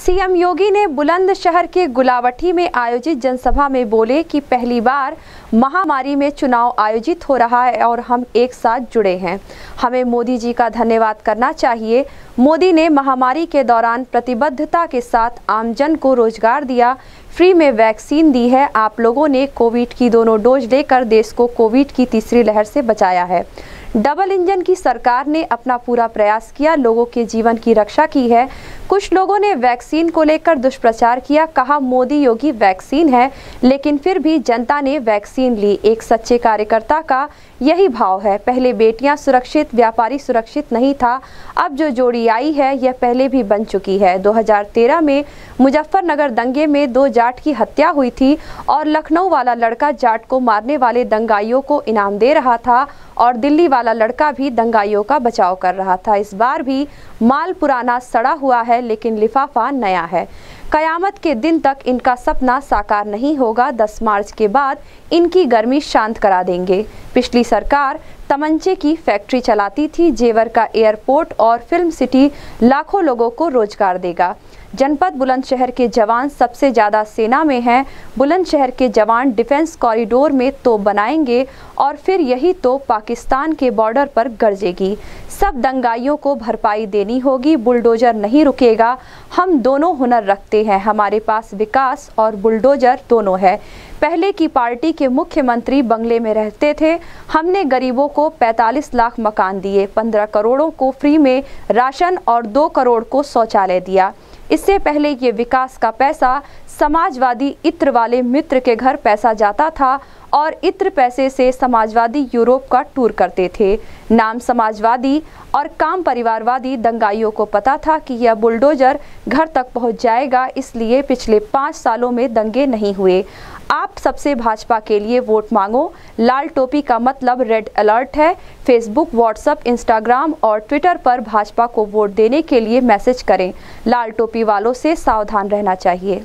CM योगी ने बुलंदशहर के गुलावटी में आयोजित जनसभा में बोले कि पहली बार महामारी में चुनाव आयोजित हो रहा है और हम एक साथ जुड़े हैं। हमें मोदी जी का धन्यवाद करना चाहिए। मोदी ने महामारी के दौरान प्रतिबद्धता के साथ आमजन को रोजगार दिया, फ्री में वैक्सीन दी है। आप लोगों ने कोविड की दोनों डोज लेकर देश को कोविड की तीसरी लहर से बचाया है। डबल इंजन की सरकार ने अपना पूरा प्रयास किया, लोगों के जीवन की रक्षा की है। कुछ लोगों ने वैक्सीन को लेकर दुष्प्रचार किया, कहा मोदी योगी वैक्सीन है, लेकिन फिर भी जनता ने वैक्सीन ली। एक सच्चे कार्यकर्ता का यही भाव है। पहले बेटियां सुरक्षित, व्यापारी सुरक्षित नहीं था। अब जो जोड़ी आई है यह पहले भी बन चुकी है। 2013 में मुजफ्फरनगर दंगे में 2 जाट की हत्या हुई थी और लखनऊ वाला लड़का जाट को मारने वाले दंगाइयों को इनाम दे रहा था और दिल्ली वाला लड़का भी दंगाइयों का बचाव कर रहा था। इस बार भी माल पुराना सड़ा हुआ है लेकिन लिफाफा नया है। कयामत के दिन तक इनका सपना साकार नहीं होगा। 10 मार्च के बाद इनकी गर्मी शांत करा देंगे। पिछली सरकार तमंचे की फैक्ट्री चलाती थी। जेवर का एयरपोर्ट और फिल्म सिटी लाखों लोगों को रोजगार देगा। जनपद बुलंदशहर के जवान सबसे ज्यादा सेना में हैं। बुलंदशहर के जवान डिफेंस कॉरिडोर में तोप बनाएंगे और फिर यही तोप पाकिस्तान के बॉर्डर पर गरजेगी। सब दंगाइयों को भरपाई देनी होगी। बुलडोजर नहीं रुकेगा। हम दोनों हुनर रखते हैं। हमारे पास विकास और बुलडोजर दोनों है। पहले की पार्टी के मुख्यमंत्री बंगले में रहते थे। हमने गरीबों को 45 लाख मकान दिए, 15 करोड़ों को फ्री में राशन और 2 करोड़ को शौचालय दिया। इससे पहले ये विकास का पैसा समाजवादी इत्र वाले मित्र के घर पैसा जाता था और इत्र पैसे से समाजवादी यूरोप का टूर करते थे। नाम समाजवादी और काम परिवारवादी। दंगाइयों को पता था कि यह बुलडोजर घर तक पहुंच जाएगा, इसलिए पिछले 5 सालों में दंगे नहीं हुए। आप सबसे भाजपा के लिए वोट मांगो। लाल टोपी का मतलब रेड अलर्ट है। फेसबुक, व्हाट्सएप, इंस्टाग्राम और ट्विटर पर भाजपा को वोट देने के लिए मैसेज करें। लाल टोपी वालों से सावधान रहना चाहिए।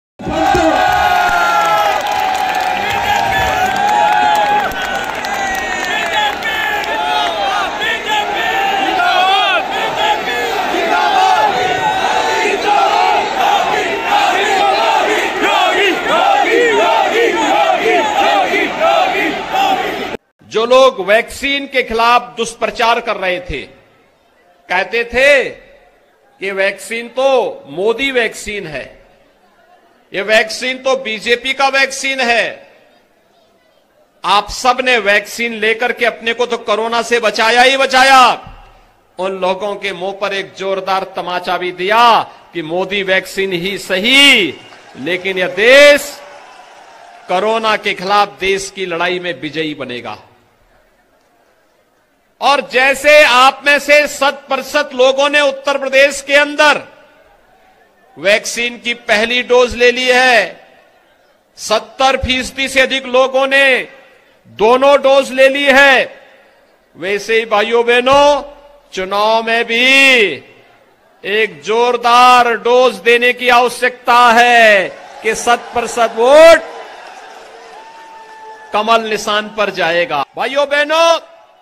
जो लोग वैक्सीन के खिलाफ दुष्प्रचार कर रहे थे, कहते थे कि वैक्सीन तो मोदी वैक्सीन है, ये वैक्सीन तो बीजेपी का वैक्सीन है। आप सब ने वैक्सीन लेकर के अपने को तो कोरोना से बचाया ही बचाया। उन लोगों के मुंह पर एक जोरदार तमाचा भी दिया कि मोदी वैक्सीन ही सही, लेकिन यह देश कोरोना के खिलाफ देश की लड़ाई में विजयी बनेगा। और जैसे आप में से 100% लोगों ने उत्तर प्रदेश के अंदर वैक्सीन की पहली डोज ले ली है, 70% से अधिक लोगों ने दोनों डोज ले ली है, वैसे ही भाइयों बहनों चुनाव में भी एक जोरदार डोज देने की आवश्यकता है कि 100% वोट कमल निशान पर जाएगा। भाइयों बहनों,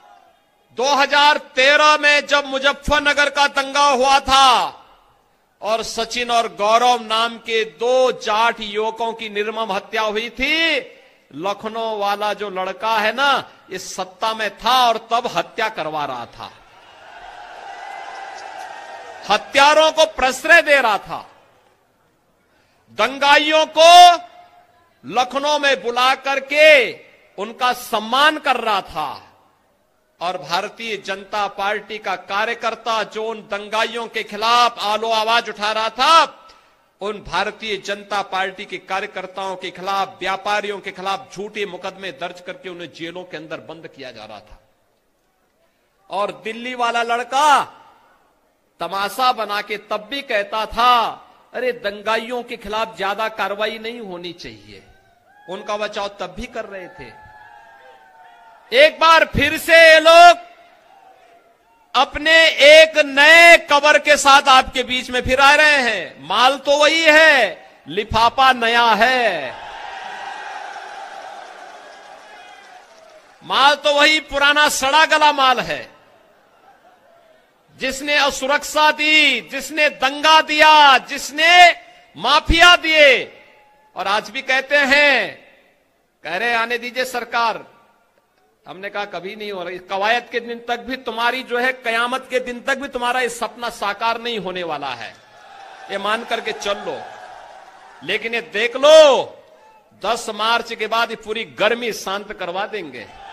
2013 में जब मुजफ्फरनगर का दंगा हुआ था और सचिन और गौरव नाम के 2 जाट युवकों की निर्मम हत्या हुई थी, लखनऊ वाला जो लड़का है ना, इस सत्ता में था और तब हत्या करवा रहा था, हत्यारों को प्रश्रय दे रहा था, दंगाइयों को लखनऊ में बुला करके उनका सम्मान कर रहा था। और भारतीय जनता पार्टी का कार्यकर्ता जो उन दंगाइयों के खिलाफ आलो आवाज उठा रहा था, उन भारतीय जनता पार्टी के कार्यकर्ताओं के खिलाफ, व्यापारियों के खिलाफ झूठे मुकदमे दर्ज करके उन्हें जेलों के अंदर बंद किया जा रहा था। और दिल्ली वाला लड़का तमाशा बना के तब भी कहता था, अरे दंगाइयों के खिलाफ ज्यादा कार्रवाई नहीं होनी चाहिए, उनका बचाव तब भी कर रहे थे। एक बार फिर से ये लोग अपने एक नए कवर के साथ आपके बीच में फिर आ रहे हैं। माल तो वही है, लिफाफा नया है। माल तो वही पुराना सड़ा गला माल है। जिसने असुरक्षा दी, जिसने दंगा दिया, जिसने माफिया दिए, और आज भी कहते हैं, कह रहे आने दीजिए सरकार। हमने कहा कभी नहीं हो रही, कवायद के दिन तक भी तुम्हारी जो है, कयामत के दिन तक भी तुम्हारा ये सपना साकार नहीं होने वाला है, ये मान करके चल लो। लेकिन ये देख लो 10 मार्च के बाद ये पूरी गर्मी शांत करवा देंगे।